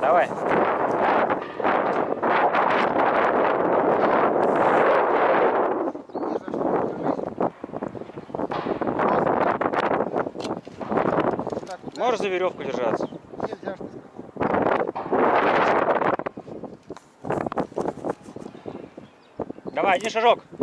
Давай. Можешь за веревку держаться. Нельзя, что Давай, один шажок.